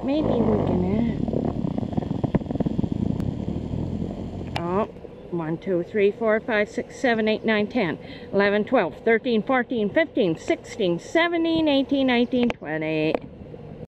maybe we can oh, 1, 2, 3, 4, 5, 6, 7, 8, 9, 10, 11, 12, 13, 14, 15, 16, 17, 18, 19, 20.